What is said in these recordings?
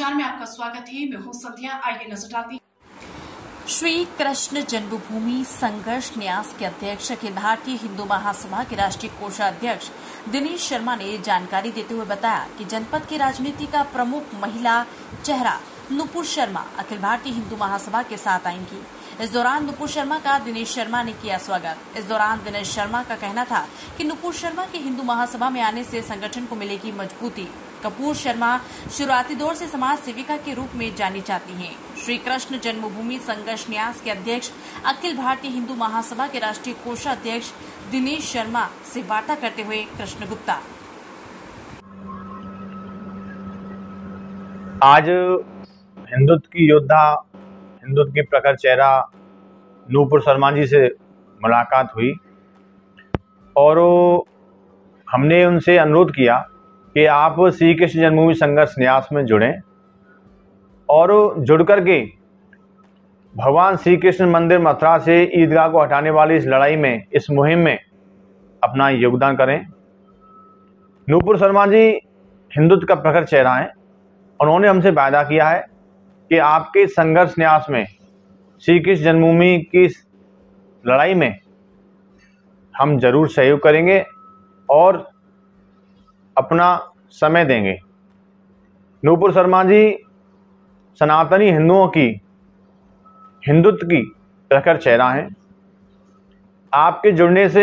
समाचार में आपका स्वागत है। मैं हूं संध्या। आइए नजर डालते हैं। श्री कृष्ण जन्मभूमि संघर्ष न्यास के अध्यक्ष अखिल भारतीय हिंदू महासभा के राष्ट्रीय कोषाध्यक्ष दिनेश शर्मा ने जानकारी देते हुए बताया कि जनपद की राजनीति का प्रमुख महिला चेहरा नुपुर शर्मा अखिल भारतीय हिंदू महासभा के साथ आएंगी। इस दौरान नुपुर शर्मा का दिनेश शर्मा ने किया स्वागत। इस दौरान दिनेश शर्मा का कहना था कि नुपुर शर्मा के हिंदू महासभा में आने से संगठन को मिलेगी मजबूती। कपूर शर्मा शुरुआती दौर से समाज सेविका के रूप में जानी जाती हैं। श्री कृष्ण जन्मभूमि संघर्ष न्यास के अध्यक्ष अखिल भारतीय हिंदू महासभा के राष्ट्रीय कोषाध्यक्ष दिनेश शर्मा से वार्ता करते हुए कृष्ण गुप्ता। आज हिंदुत्व की योद्धा, हिंदुत्व की प्रखर चेहरा नुपुर शर्मा जी से मुलाकात हुई और हमने उनसे अनुरोध किया कि आप श्री कृष्ण जन्मभूमि संघर्ष न्यास में जुड़ें और जुड़ करके भगवान श्री कृष्ण मंदिर मथुरा से ईदगाह को हटाने वाली इस लड़ाई में, इस मुहिम में अपना योगदान करें। नुपुर शर्मा जी हिंदुत्व का प्रखर चेहरा हैं। उन्होंने हमसे वायदा किया है कि आपके संघर्ष न्यास में, श्री कृष्ण जन्मभूमि की लड़ाई में हम जरूर सहयोग करेंगे और अपना समय देंगे। नुपुर शर्मा जी सनातनी हिंदुओं की, हिंदुत्व की प्रखर चेहरा हैं। आपके जुड़ने से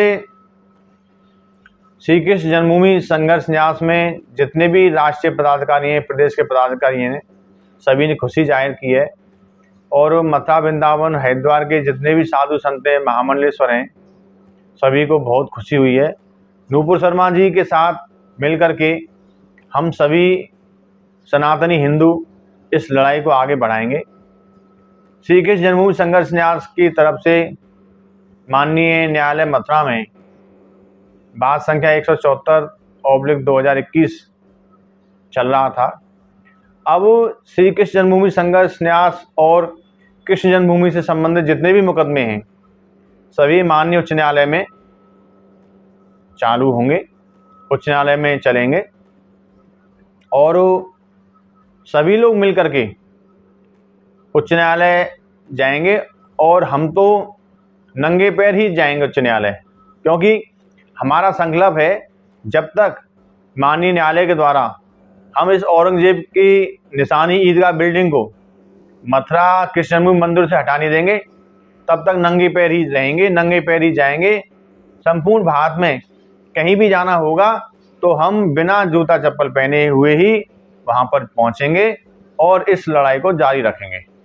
श्री कृष्ण जन्मभूमि संघर्ष न्यास में जितने भी राष्ट्रीय पदाधिकारी हैं, प्रदेश के पदाधिकारी हैं, सभी ने खुशी जाहिर की है और मथुरा, वृंदावन, हरिद्वार के जितने भी साधु संत हैं, महामंडलेश्वर हैं, सभी को बहुत खुशी हुई है। नुपुर शर्मा जी के साथ मिलकर के हम सभी सनातनी हिंदू इस लड़ाई को आगे बढ़ाएंगे। श्री कृष्ण जन्मभूमि संघर्ष न्यास की तरफ से माननीय न्यायालय मथुरा में बात संख्या 174/2021 चल रहा था। अब श्री कृष्ण जन्मभूमि संघर्ष न्यास और कृष्ण जन्मभूमि से संबंधित जितने भी मुकदमे हैं, सभी माननीय उच्च न्यायालय में चालू होंगे, उच्च न्यायालय में चलेंगे और सभी लोग मिलकर के उच्च न्यायालय जाएंगे और हम तो नंगे पैर ही जाएंगे उच्च न्यायालय, क्योंकि हमारा संकल्प है जब तक माननीय न्यायालय के द्वारा हम इस औरंगजेब की निशानी ईदगाह बिल्डिंग को मथुरा कृष्ण जन्मभूमि मंदिर से हटा नहीं देंगे, तब तक नंगे पैर ही रहेंगे, नंगे पैर ही जाएंगे। संपूर्ण भारत में कहीं भी जाना होगा तो हम बिना जूता चप्पल पहने हुए ही वहां पर पहुंचेंगे और इस लड़ाई को जारी रखेंगे।